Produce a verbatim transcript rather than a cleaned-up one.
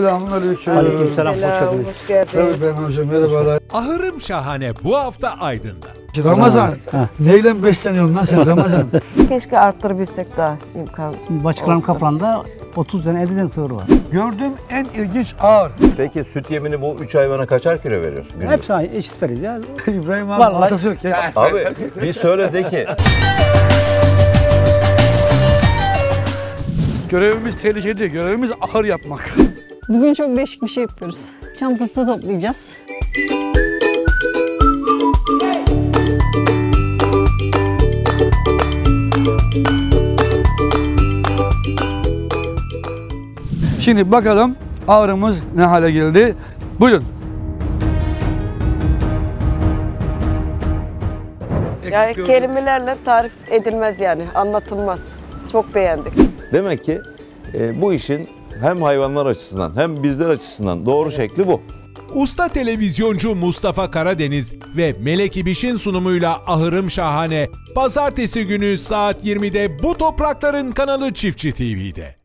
Selamünaleyküm. Aleykümselam, hoş geldiniz. Hoş geldiniz. Evet ben hocam, merhabalar. Ahırım Şahane bu hafta Aydın'da. Ramazan, neyle besleniyorsun lan sen Ramazan? Keşke arttırabilsek daha imkan. Başkanım Kaplan'da otuz tane elli tane sığır var. Gördüğüm en ilginç ağır. Peki süt yemini bu üç hayvana kaçar kilo veriyorsun? Günlük? Hepsi aynı, eşit veriyoruz ya. İbrahim abi Vallahi- atası yok ya. Abi bir söyle de ki. Görevimiz tehlikeli, görevimiz ahır yapmak. Bugün çok değişik bir şey yapıyoruz. Çam fıstığı toplayacağız. Şimdi bakalım ağrımız ne hale geldi. Buyurun. Yani kelimelerle tarif edilmez yani, anlatılmaz. Çok beğendik. Demek ki e, bu işin hem hayvanlar açısından hem bizler açısından doğru şekli bu. Usta televizyoncu Mustafa Karadeniz ve Melek İbiş'in sunumuyla Ahırım Şahane, pazartesi günü saat yirmide bu toprakların kanalı Çiftçi T V'de.